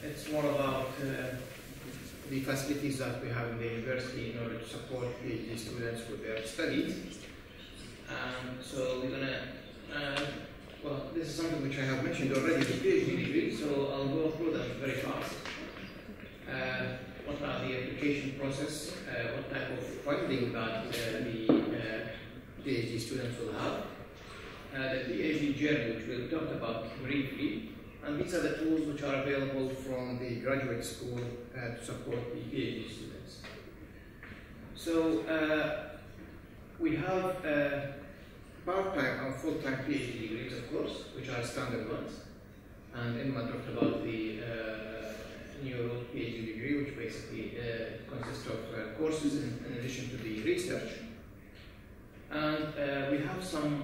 it's more about the facilities that we have in the university in order to support PhD students with their studies. So we're going to, well, this is something which I have mentioned already, the PhD degree, so I'll go through them very fast. What are the application process, what type of funding that the PhD students will have, the PhD journey, which we'll talk about briefly, and these are the tools which are available from the graduate school to support the PhD students. So we have part-time and full-time PhD degrees, of course, which are standard ones. And Emma talked about the neuro PhD degree, which basically consists of courses in addition to the research. And we have some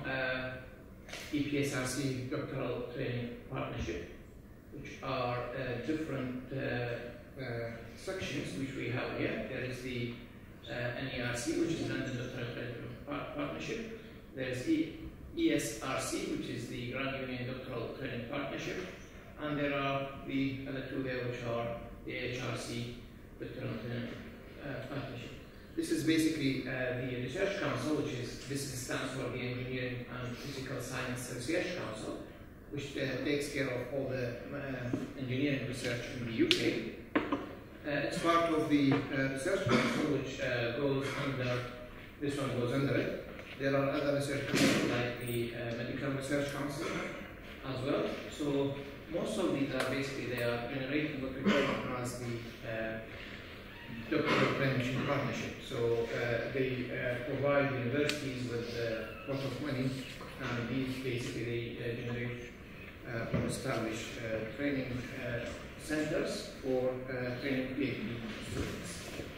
EPSRC doctoral training partnership, which are different sections which we have here. There is the NERC, which is London Doctoral Training Partnership. There is ESRC, which is the Grand Union Doctoral Training Partnership. And there are the other two there, which are the HRC Doctoral Training Partnership. This is basically the Research Council, which is, this stands for the Engineering and Physical Science Research Council, which takes care of all the engineering research in the UK. It's part of the Research Council, which goes under, this one goes under it. There are other research councils like the Medical Research Council as well. So most of these are basically, they are generating what we call as the doctoral training partnership. So they provide universities with a lot of money, and these basically they generate or establish training centers for training PhD students.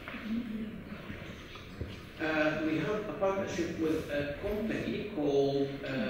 We have a partnership with a company called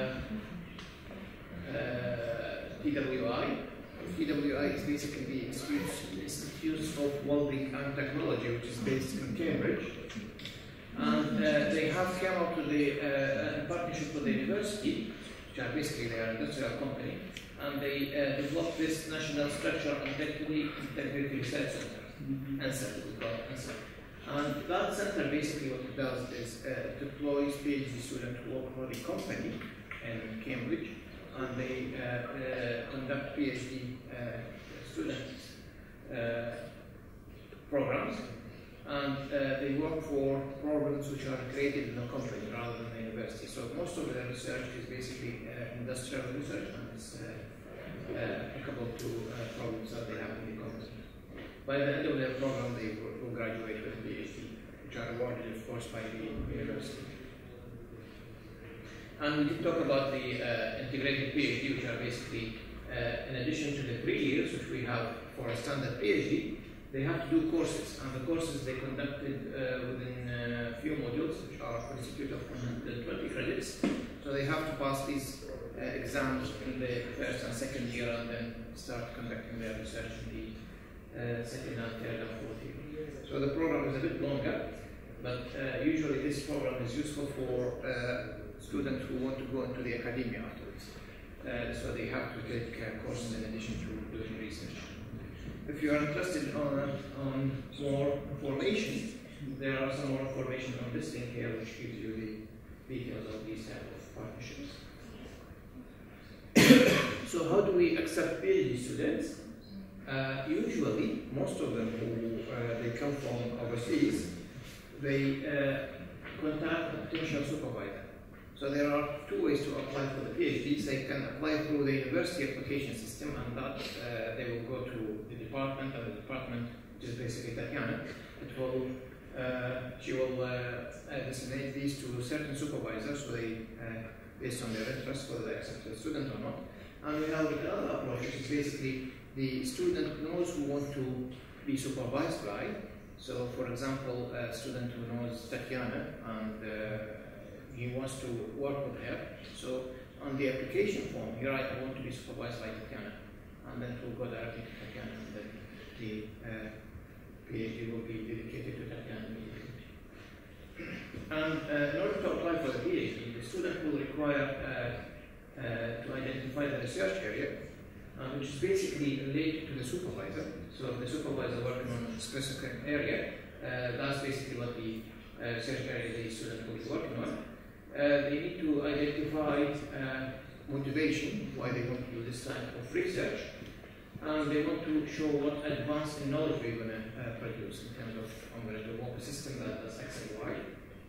TWI. TWI is basically the Institute of Welding and Technology, which is based in Cambridge. And they have come up with a partnership with the university, which are basically they are an industrial company, and they developed this National Structure and Integrity Research Center, NSET, we call it NSET. And that center basically what it does is deploys PhD students who work for the company in Cambridge, and they conduct PhD students programs, and they work for problems which are created in the company rather than the university. So most of the research is basically industrial research, and it's applicable to problems that they have in the company. By the end of their program, they will graduate with a PhD, which are awarded, of course, by the university. And we did talk about the integrated PhD, which are basically, in addition to the 3 years, which we have for a standard PhD, they have to do courses. And the courses they conducted within a few modules, which are constituted of 120 credits. So they have to pass these exams in the first and second year, and then start conducting their research in the second and third and fourth year. So the program is a bit longer, but usually this program is useful for students who want to go into the academia afterwards. So they have to take courses in addition to doing research. If you are interested on more information, there are some more information on this link here, which gives you the details of these type of partnerships. So how do we accept PhD students? Usually, most of them who they come from overseas, they contact a potential supervisor. So there are two ways to apply for the PhDs. They can apply through the university application system, and that they will go to the department, and the department, which is basically Tatiana, it will, she will designate these to certain supervisors, so they, based on their interest, whether they accept the student or not. And we have another approach, which is basically the student knows who want to be supervised by. So, for example, a student who knows Tatiana and he wants to work with her. So, on the application form, you write, I want to be supervised by Tatiana. And then it will go directly to Tatiana, and then the PhD will be dedicated to Tatiana immediately. And in order to apply for the PhD, the student will require to identify the research area, which is basically related to the supervisor. So if the supervisor working on a specific area, that's basically what the research area the student will be working on. They need to identify motivation, why they want to do this type of research, and they want to show what advanced knowledge we're going to produce in terms of, I'm going to develop a system that does X and Y.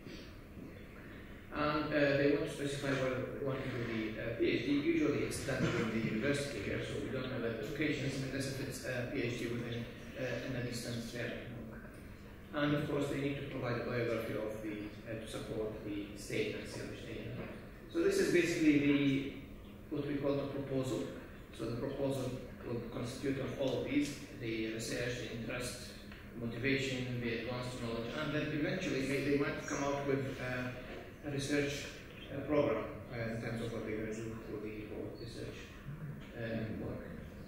And they want to specify whether they want to do the PhD. Usually it's done within the university here, so we don't have applications unless if it's a PhD within a distance there. And of course they need to provide a biography of the, to support the statements which they have. So this is basically the, what we call the proposal. So the proposal will constitute of all of these, the research, the interest, motivation, the advanced knowledge, and then eventually they might come out with a research program in terms of what they're going to do for the whole research work.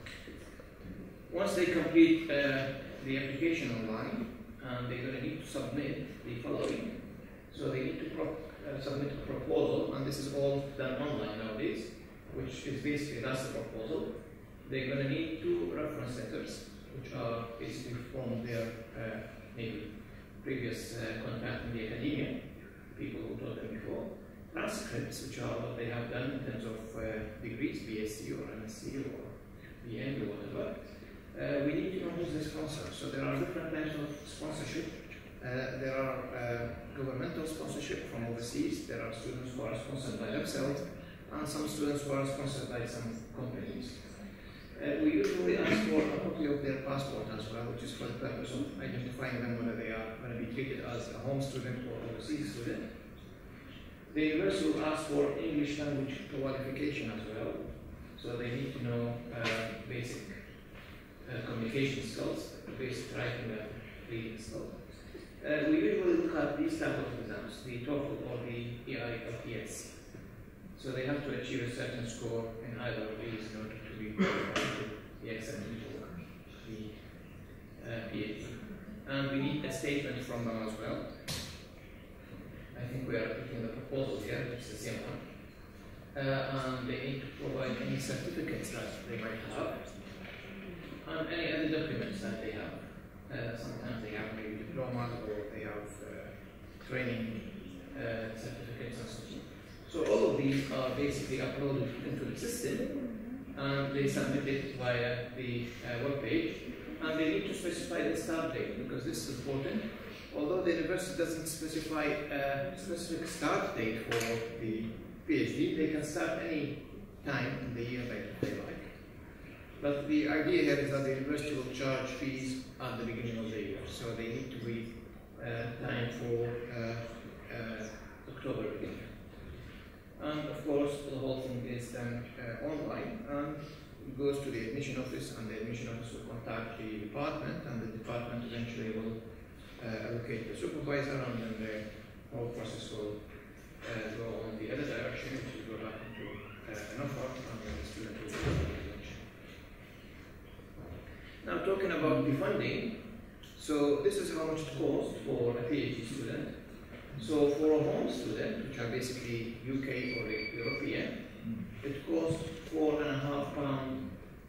Once they complete the application online, they're going to need to submit the following. So they need to submit a proposal, and this is all done online nowadays, which is basically, that's the proposal. They're going to need 2 reference letters, which are basically from their maybe previous contact in the academia, people who taught them before. Transcripts, which are what they have done in terms of degrees, BSc or MSc or BM or whatever. We need to know who's the sponsor. So there are different types of sponsorship. There are governmental sponsorship from overseas. There are students who are sponsored by themselves, and some students who are sponsored by some companies. We usually ask for a copy of their passport as well, which is for the purpose of identifying them whether they are going to be treated as a home student or overseas student. The university will ask for English language qualification as well, so they need to know basic communication skills, basic writing and reading skills. We usually look at these type of exams, the TOEFL or the EILTS. So they have to achieve a certain score in either of these in order to be the accepted for the PhD. And we need a statement from them as well. I think we are putting the proposal here, which is the same one. And they need to provide any certificates that they might have, and any other documents that they have. Sometimes they have maybe diplomas or they have training certificates and so on. So all of these are basically uploaded into the system, and they submit it via the web page, and they need to specify the start date, because this is important. Although the university doesn't specify a specific start date for the PhD, they can start any time in the year they like. But the idea here is that the university will charge fees at the beginning of the year, so they need to be time for October beginning. And of course, the whole thing is done online, and it goes to the admission office, and the admission office will contact the department, and the department eventually will allocate the supervisor, and then the whole process will go on the other direction, which will go back into an offer, and then the student will go to the admission. Now, talking about the funding, so this is how much it costs for a PhD student. So for a home student, which are basically UK or European, it costs £4,500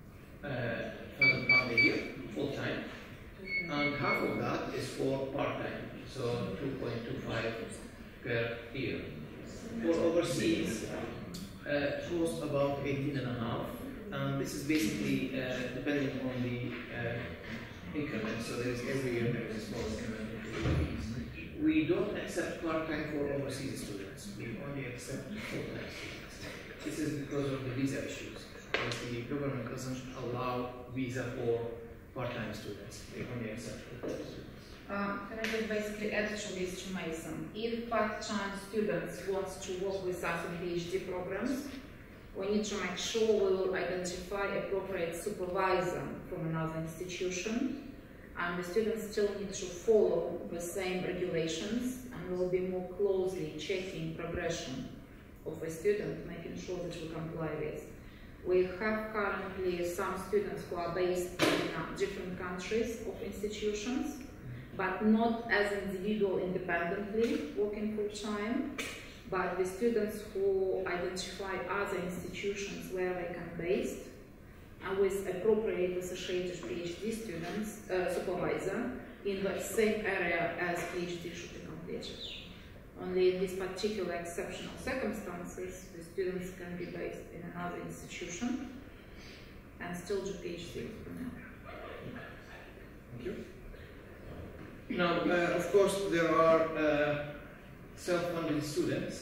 a year, full time, and half of that is for part-time, so 2.25 per year. For overseas, it costs about 18.5, and this is basically depending on the increment, so there is every year there is a small increment in the fees. We don't accept part-time for overseas students. We only accept full-time students. This is because of the visa issues. Because the government doesn't allow visa for part-time students. They only accept full-time students. Can I just basically add to this, to Mason? If part-time students want to work with us on PhD programs, we need to make sure we will identify appropriate supervisor from another institution, and the students still need to follow the same regulations, and will be more closely checking progression of a student, making sure that we comply with. We have currently some students who are based in different countries of institutions, but not as individual independently working full-time, but the students who identify other institutions where they can base, and with appropriate associated PhD students, supervisor, in the same area as PhD should be completed. Only in these particular exceptional circumstances, the students can be based in another institution and still do PhD with Brunel. Thank you. Now, of course, there are self-funded students.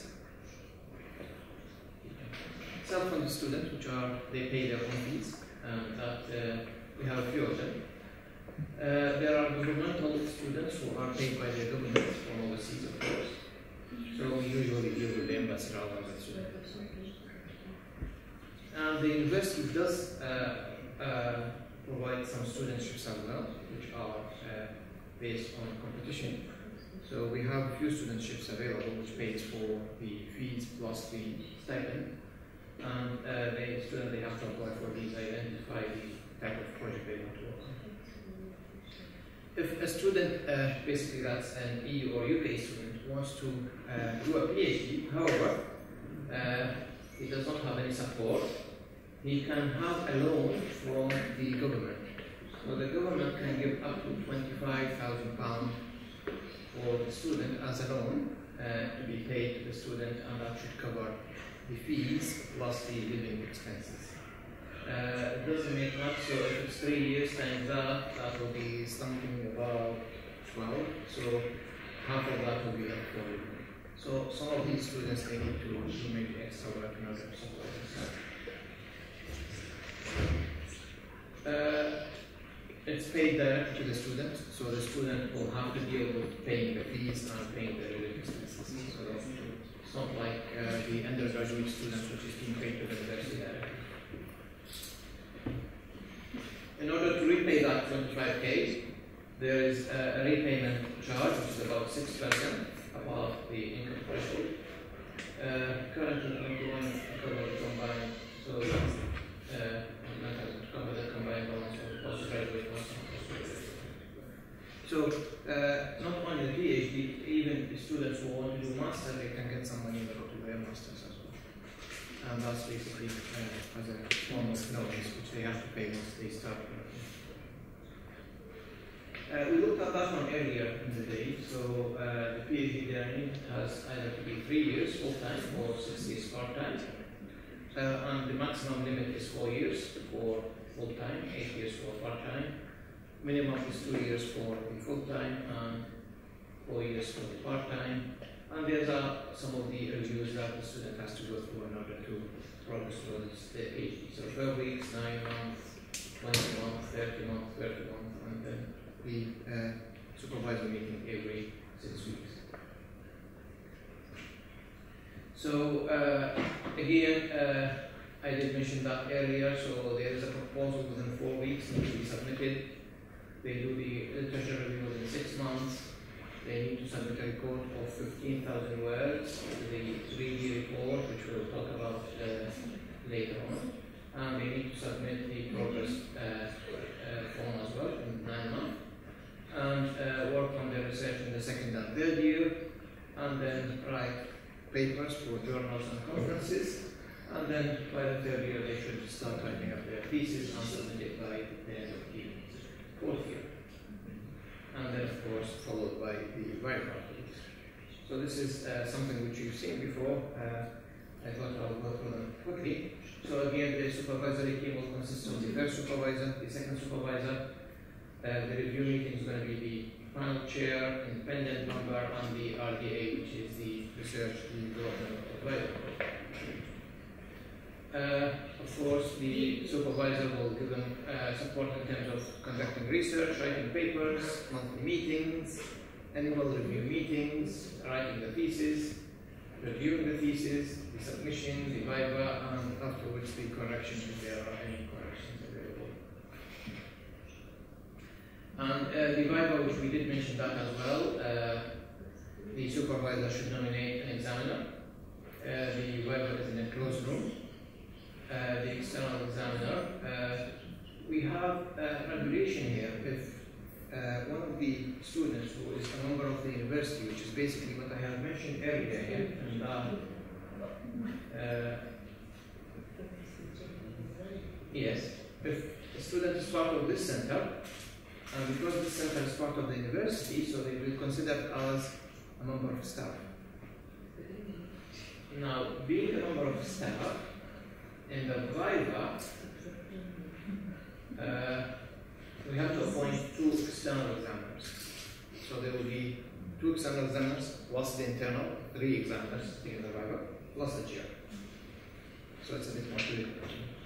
Self-funded students, which are, they pay their own fees, and that we have a few of them. There are governmental students who are paid by the government from overseas, of course. So we usually deal with the embassy rather than the students. And the university does provide some studentships as well, which are based on competition. So we have a few studentships available, which pays for the fees plus the stipend. And the student, they have to apply for these, identify the type of project they want to work on. If a student, basically that's an EU or UK student, wants to do a PhD, however, he does not have any support, he can have a loan from the government. So the government can give up to £25,000 for the student as a loan to be paid to the student, and that should cover the fees plus the living expenses. It doesn't make much, so if it's 3 years times that, that will be something about 12, so half of that will be up for you. So some of these students, they need to do maybe extra work in order to support themselves. It's paid directly to the student, so the student will have to deal with paying the fees and paying the living expenses. So it's not like the undergraduate students, which is being paid to the university directly. In order to repay that 25K, there is a repayment charge, which is about 6% above the income threshold. Currently, I'm going to cover the combined, so cover the combined balance of postgraduate costs. So, not only the PhD, even the students who want to do master, they can get some money to their masters as well. And that's basically as a form of notice, which they have to pay once they start working. We looked at that one earlier in the day. So the PhD learning has either to be 3 years full-time or 6 years part-time. And the maximum limit is 4 years for full-time, 8 years for part-time. Minimum is 2 years for the full-time and 4 years for the part-time. And there's some of the reviews that the student has to go through in order to progress towards the PhD. So 12 weeks, 9 months, 20 months, 30 months, 30 months, and then the supervisor meeting every 6 weeks. So again, I did mention that earlier, so there is a proposal within 4 weeks needs to be submitted. They do the literature review within 6 months. They need to submit a report of 15,000 words, the 3D report, which we'll talk about later on. And they need to submit the progress form as well in 9 months. And work on their research in the second and third year. And then write papers for journals and conferences. And then by the third year, they should start writing up their thesis and submit it by the end of the fourth year. And then, of course, followed by the viva. So this is something which you've seen before. I thought I'll go through them quickly. So again, the supervisory team will consist of the first supervisor, the second supervisor. The review meeting is going to be the panel chair, independent member, and the RDA, which is the research, the development advisor. Of course, the supervisor will give them support in terms of conducting research, writing papers, monthly meetings, annual review meetings, writing the thesis, reviewing the thesis, the submission, the viva, and afterwards the corrections if there are any corrections available. And the viva, which we did mention that as well, the supervisor should nominate an examiner. The viva is in a closed room. The external examiner. We have a regulation here. If one of the students who is a member of the university, which is basically what I have mentioned earlier here, and yes, if a student is part of this center, and because this center is part of the university, so they will consider as a member of staff. Now, being a member of staff in the Viva, we have to appoint 2 external examiners. So there will be 2 external examiners plus the internal, 3 examiners in the Viva, plus the chair. So it's a bit more difficult.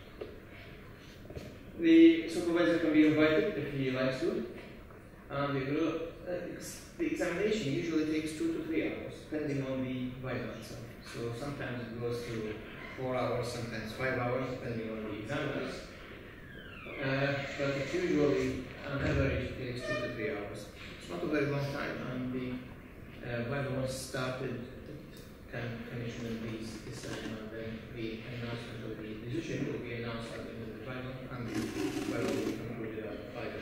The supervisor can be invited if he likes to. And the examination usually takes 2 to 3 hours, depending on the Viva itself. So sometimes it goes to 4 hours, sometimes 5 hours, depending on the examiners. But it usually, on average, takes 2 to 3 hours. It's not a very long time, and the Viva once started, it can finish with this time, and then the announcement of the decision will be announced at the end of the Viva, and the Viva will be concluded at 5.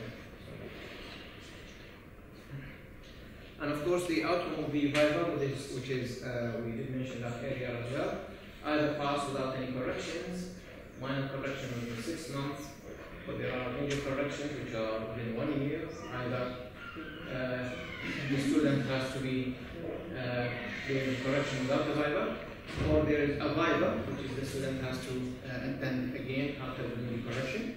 And of course, the outcome of the Viva, which is, we did mention that earlier as well, either pass without any corrections, minor correction within 6 months, but there are major corrections which are within 1 year. Either the student has to be doing correction without the Viva, or there is a Viva, which is the student has to attend again after doing the correction.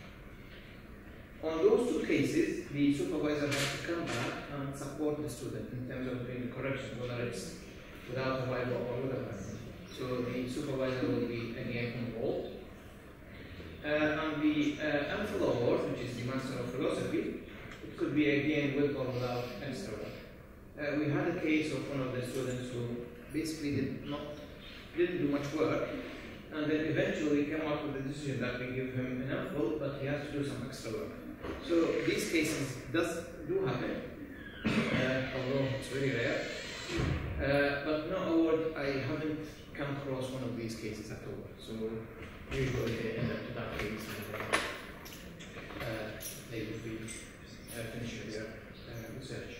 On those 2 cases, the supervisor has to come back and support the student in terms of doing the correction, whether it's without a Viva or with a Viva. So the supervisor will be again involved. And the MPhil award, which is the Master of Philosophy, it could be again with or without extra work. We had a case of one of the students who basically didn't do much work, and then eventually came out with the decision that we give him an MPhil, but he has to do some extra work. So these cases do happen, although it's very rare. But no award, I haven't come across one of these cases at all. So usually they end up to that case, and they will be finishing their research.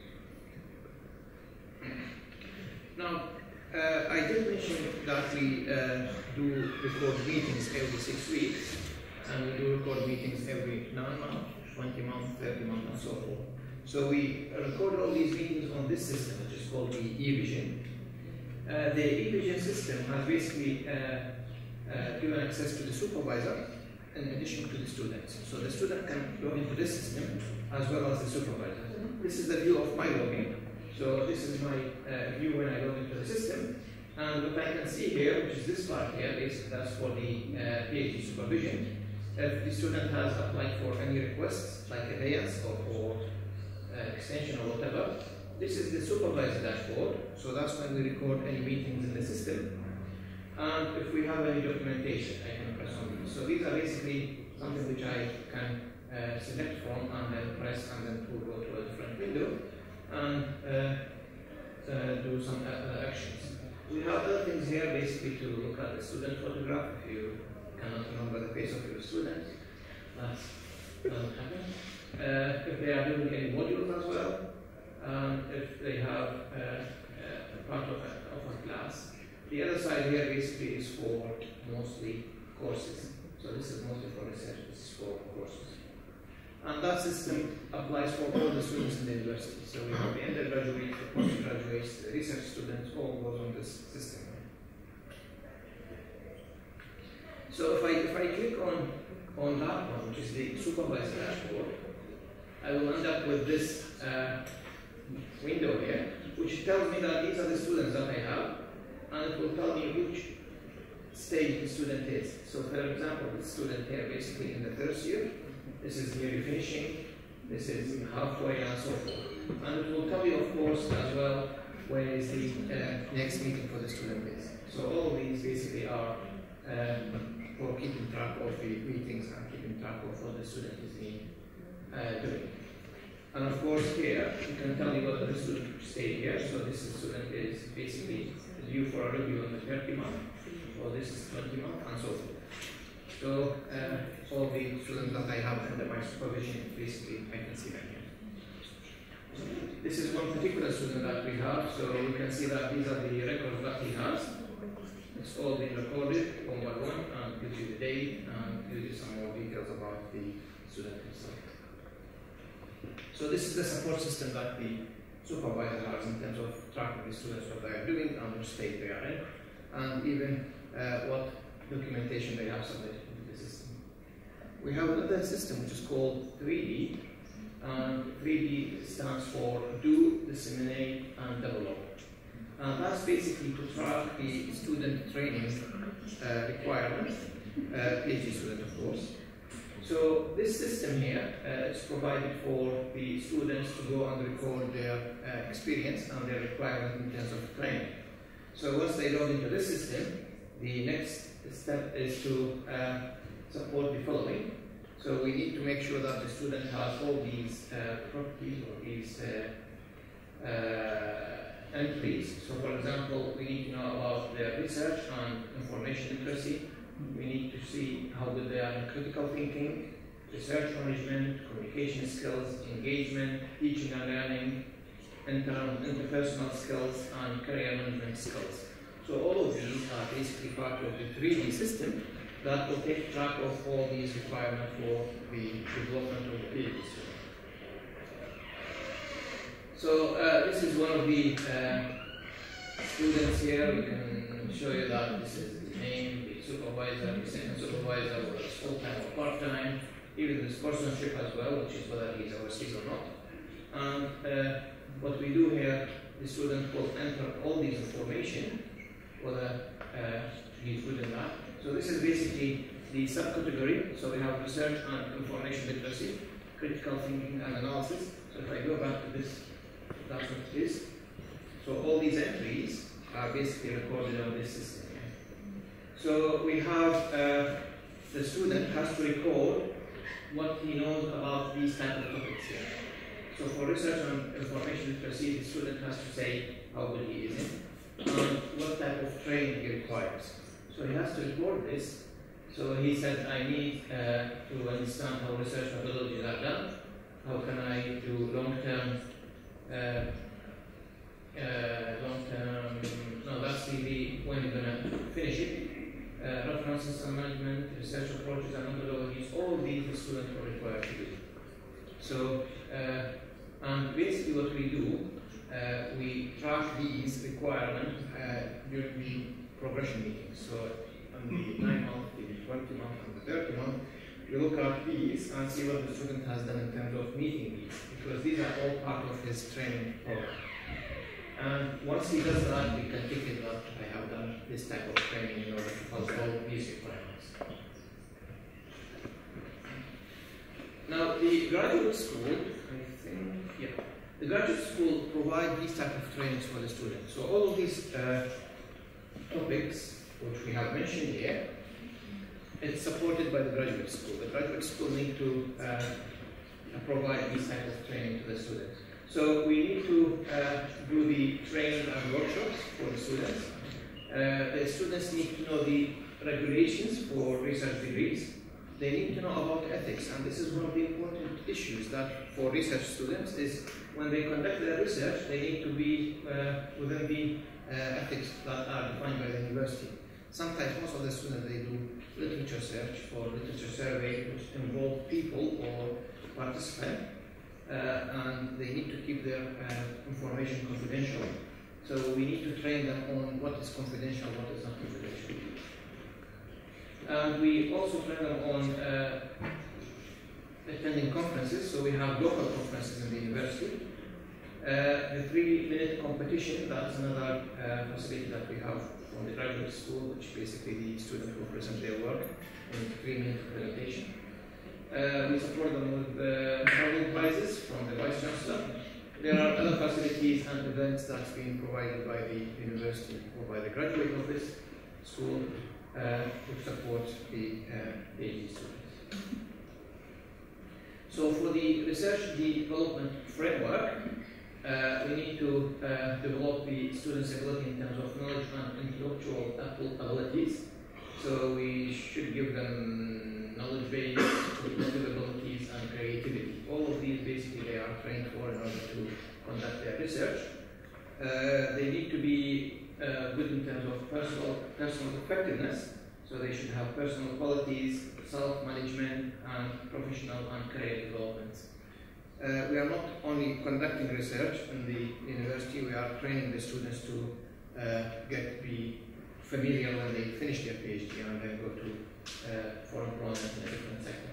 Now, I did mention that we do record meetings every 6 weeks, and we do record meetings every 9 months, 20 months, 30 months, and so forth. So we record all these meetings on this system, which is called the eVision. The eVision system has basically given access to the supervisor in addition to the students. So the student can log into this system as well as the supervisor. This is the view of my login. So this is my view when I log into the system. And what I can see here, which is this part here, that's for the PhD supervision. If the student has applied for any requests, like abeyance or for extension or whatever, this is the supervisor dashboard. So that's when we record any meetings in the system. And if we have any documentation, I can press on these. So these are basically something which I can select from and then press, and then it will go to a different window and do some actions. We have other things here basically to look at the student photograph. If you cannot remember the face of your student, that doesn't happen. If they are doing any modules as well, if they have part of a class. The other side here basically is for mostly courses. So this is mostly for research, this is for courses. And that system applies for all the students in the university. So we have the undergraduates, the postgraduates, the research students, all goes on this system. So if I click on that one, which is the supervisor dashboard, I will end up with this window here, which tells me that these are the students that I have, and it will tell me which stage the student is. So for example, the student here basically in the first year, this is nearly finishing, this is halfway, and so forth. And it will tell you, of course, as well, where is the next meeting for the student is. So all of these basically are for keeping track of the meetings and keeping track of what the student is doing. And of course here, you can tell me whether the student stayed here. So this student is basically due for a review on the 30 month, or this is 20 month, and so forth. So all the students that I have under my supervision, basically I can see them here. This is one particular student that we have, so you can see that these are the records that he has. It's all been recorded one by one, and gives you the date and give you some more details about the student himself. So this is the support system that the supervisor has in terms of tracking the students, what they are doing and which state they are in, and even what documentation they have submitted into the system. We have another system which is called 3D, and 3D stands for Do, Disseminate, and Develop. And that's basically to track the student training requirements, PhD student of course. So this system here is provided for the students to go and record their experience and their requirement in terms of training. So once they log into this system, the next step is to support the following. So we need to make sure that the student has all these properties or these entries. So for example, we need to know about their research and information literacy. We need to see how good they are in critical thinking, research management, communication skills, engagement, teaching and learning, interpersonal skills, and career management skills. So all of these are basically part of the 3D system that will take track of all these requirements for the development of the PhD student. So this is one of the students here. We can show you that this is the name, the supervisor, the second supervisor, whether it's full-time or part-time, even the sponsorship as well, which is whether he's overseas or not. And what we do here, the student will enter all these information, whether he's good in that. So this is basically the subcategory. So we have research and information literacy, critical thinking and analysis. So if I go back to this, that's what it is. So all these entries are basically recorded on this system. So we have the student has to record what he knows about these type of topics here. So for research and information literacy, the student has to say how good he is in and what type of training he requires. So he has to record this. So he said, I need to understand how research methodologies are done. How can I do long-term, no, that's the when you're going to finish it. References and management, research approaches and methodologies, all these the students are required to do. So, and basically what we do, we track these requirements during the progression meetings. So on the 9-month, the 20-month, and the 30-month, we look at these and see what the student has done in terms of meeting these, because these are all part of his training program. And once he does that, we can tick it that I have done this type of training in order to fulfill these requirements. Now, the graduate school, I think, yeah, the graduate school provide these type of trainings for the students. So all of these topics, which we have mentioned here, it's supported by the graduate school. The graduate school need to provide these type of training to the students. So we need to do the training and workshops for the students. The students need to know the regulations for research degrees. They need to know about ethics, and this is one of the important issues that for research students is when they conduct their research, they need to be within the ethics that are defined by the university. Sometimes most of the students, they do literature search or literature survey, which involve people or participants. And they need to keep their information confidential. So we need to train them on what is confidential, what is not confidential. And we also train them on attending conferences. So we have local conferences in the university. The 3-minute competition, that's another facility that we have from the graduate school, which basically the student will present their work in 3-minute presentation. We support them with travel prizes from the Vice Chancellor. There are other facilities and events that's being provided by the university or by the graduate of this school to support the PhD students. So for the research development framework, we need to develop the students' ability in terms of knowledge and intellectual abilities. So we should give them knowledge base, cognitive abilities, and creativity. All of these basically they are trained for in order to conduct their research. They need to be good in terms of personal effectiveness. So they should have personal qualities, self-management, and professional and career development. We are not only conducting research in the university, we are training the students to be familiar when they finish their PhD and then go to for employment in a different sector.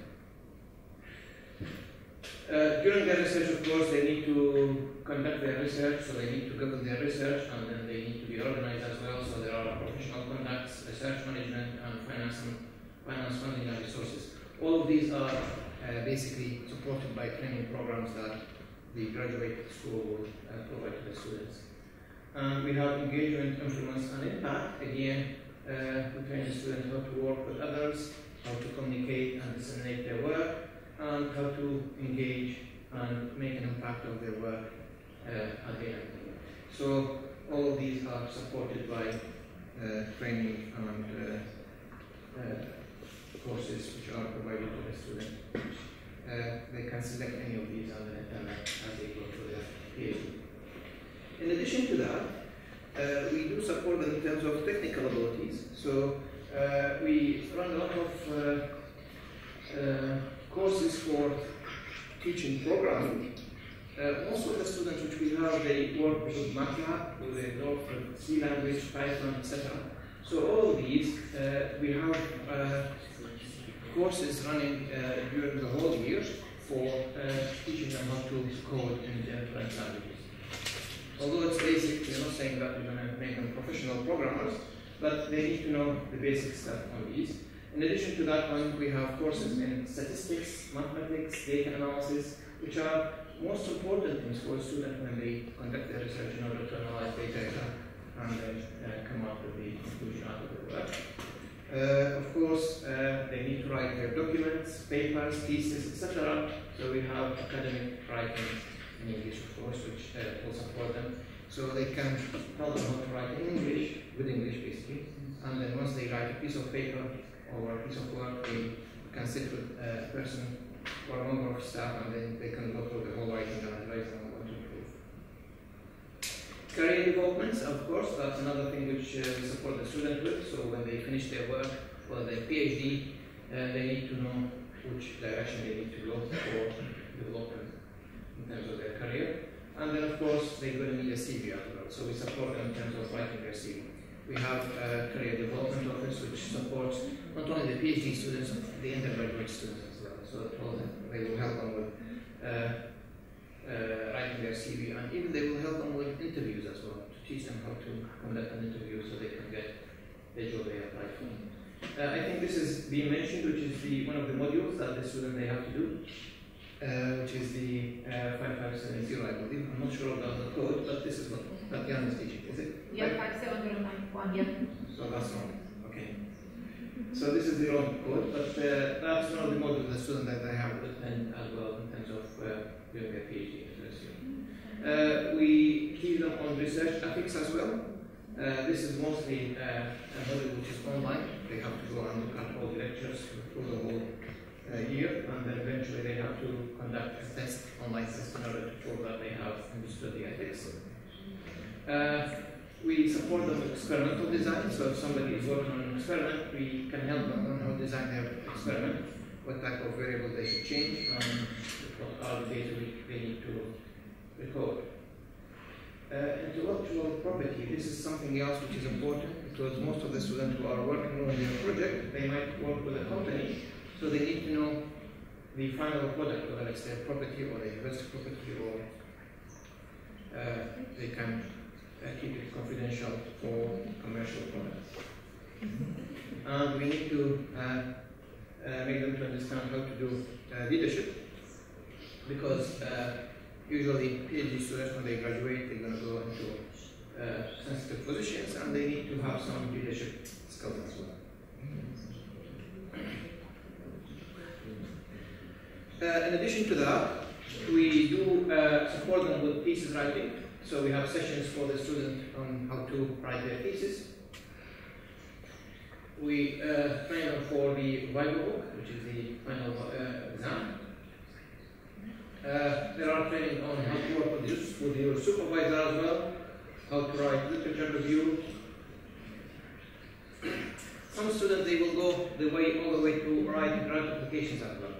During their research, of course, they need to conduct their research, so they need to govern their research, and then they need to be organized as well. So there are professional conducts, research management, and finance funding and resources. All of these are basically supported by training programs that the graduate school will provide to the students. And we have engagement, influence, and impact. Again, we train the students how to work with others, how to communicate and disseminate their work, and how to engage and make an impact of their work at the end. So all of these are supported by training and courses which are provided to the student. They can select any of these on the internet as they go through their PhD. In addition to that, we do support them in terms of technical abilities. So we run a lot of courses for teaching programming. Most of the students which we have, they work with MATLAB, they work with C language, Python, etc. So all of these, we have courses running during the whole year for teaching them how to code in different languages. Although it's basic, we're not saying that we're going to make them professional programmers, but they need to know the basic stuff on these. In addition to that one, we have courses in statistics, mathematics, data analysis, which are most important things for a student when they conduct their research in order to analyze data and then come up with the conclusion out of their work. Of course, they need to write their documents, papers, theses, etc. So we have academic writing in English, of course, which will support them. So they can tell them how to write in English, with English basically. And then once they write a piece of paper or a piece of work, they can sit with a person or a member of staff, and then they can go through the whole writing and advise them on what to improve. Career development, of course, that's another thing which we support the student with. So when they finish their work or their PhD, they need to know which direction they need to go for development in terms of their career. And then, of course, they're going to need a CV as well. So we support them in terms of writing their CV. We have a career development office which supports not only the PhD students, but the undergraduate students as well. So they will help them with writing their CV, and even they will help them with interviews as well, to teach them how to conduct an interview so they can get the job they apply for. I think this is being mentioned, which is one of the modules that the student they have to do, which is the 5570, I believe. I'm not sure about the code, but this is what Tatiana is teaching, is it? Yeah, 57091, yeah. So that's wrong. Okay. So this is the wrong code, but that's one of the modules the student that they have to attend as well in terms of doing their PhD in. We teach them on research ethics as well. This is mostly a module which is online. They have to go and look at all the lectures through the whole year, and then eventually they have to conduct a test, online test, in order to show that they have understood the ethics. We support them with experimental design, so if somebody is working on an experiment, we can help them on how to design their experiment, what type of variables they should change, and what are the data they need to record. Intellectual property, this is something else which is important, because most of the students who are working on their project, they might work with a company, so they need to know the final product, whether it's their property or the university property, or they can keep it confidential for commercial products. And we need to make them to understand how to do leadership, because usually PhD students, when they graduate, they're going to go into sensitive positions, and they need to have some leadership skills as well. In addition to that, we do support them with thesis writing. So we have sessions for the student on how to write their thesis. We train them for the Viva book, which is the final exam. There are training on how to work with your supervisor as well, how to write literature review. Some students, they will go all the way to write grant applications as well.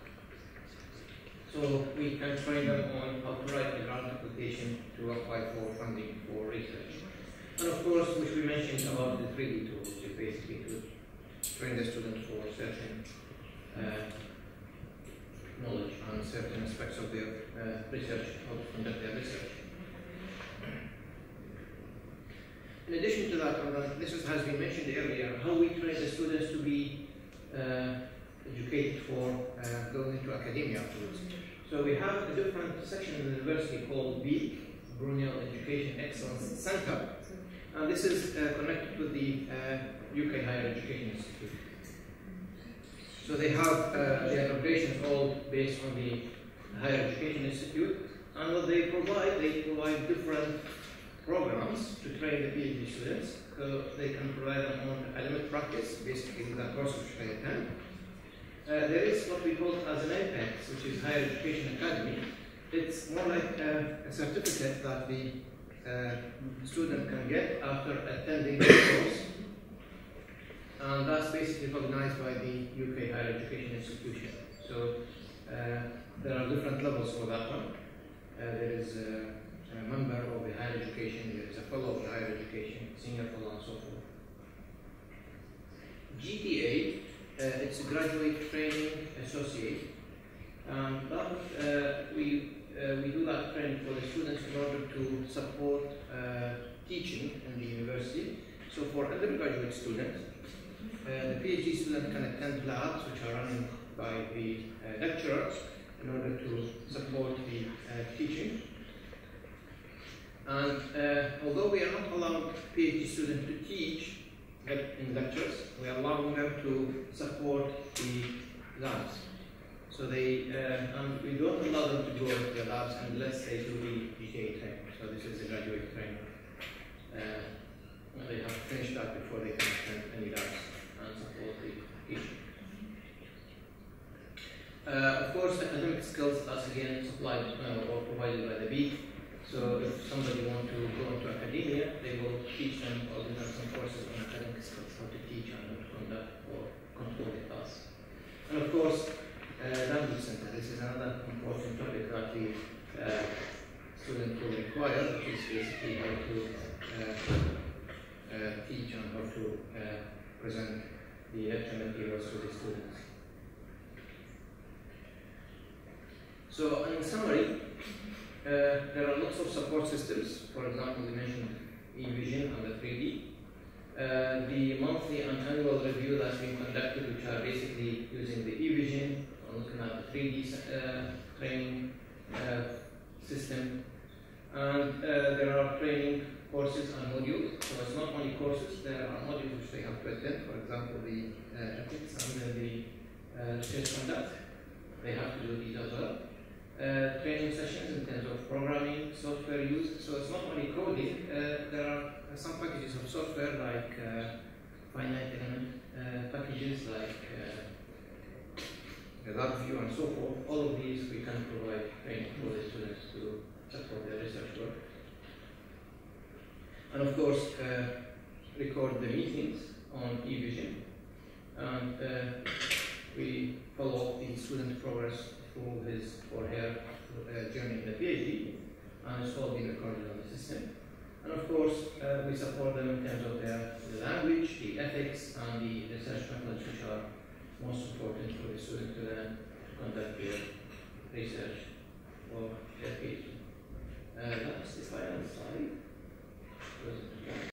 So we can train them on how to write a grant application to apply for funding for research. And of course, which we mentioned about the 3D tool, which is basically to train the student for certain knowledge on certain aspects of their research, how to conduct their research. In addition to that, this has been mentioned earlier, how we train the students to be educated for going into academia afterwards. So we have a different section in the university called BEAC, Brunel Education Excellence Centre. And this is connected with the UK Higher Education Institute. So they have their operations all based on the Higher Education Institute. And what they provide different programs to train the PhD students. So they can provide them on academic practice, basically the course which they attend. There is what we call as an APEX, which is Higher Education Academy. It's more like a certificate that the student can get after attending the course. And that's basically recognized by the UK Higher Education Institution. So there are different levels for that one. There is a member of the higher education, there is a fellow of the higher education, senior fellow, and so forth. GTA, it's a graduate training associate. We do that training for the students in order to support teaching in the university. So for undergraduate students, the PhD student can attend labs which are run by the lecturers in order to support the teaching. And although we are not allowing PhD students to teach in lectures, we are allowing them to support the labs. So they, and we don't allow them to go to the labs unless they do the GTA training. So this is a graduate training. They have to finish that before they can attend any labs and support the teaching. Of course, the academic skills, that's again supplied or provided by the BEAC. So if somebody wants to go into academia, they will teach them or give them some courses on academic skills, how to teach and how to conduct or control the class. And of course, language center. This is another important topic that the student will require, which is basically how to teach and how to present the lecture materials to the students. So in summary, there are lots of support systems. For example, we mentioned eVision and the 3D. The monthly and annual review that's been conducted, which are basically using the eVision, looking at the 3D training system. And there are training courses and modules. So it's not only courses, there are modules which they have to attend. For example, the ethics and the research conduct. They have to do these as well. Training sessions in terms of programming, software use. So it's not only coding, there are some packages of software like finite element packages like LabVIEW and so forth. All of these we can provide training for the students to support their research work. And of course, record the meetings on eVision. And we follow up the student progress through his or her journey in the PhD, and it's all being recorded on the system. And of course, we support them in terms of the language, the ethics, and the research methods which are most important for the student to learn to conduct their research or their PhD. That's the final slide.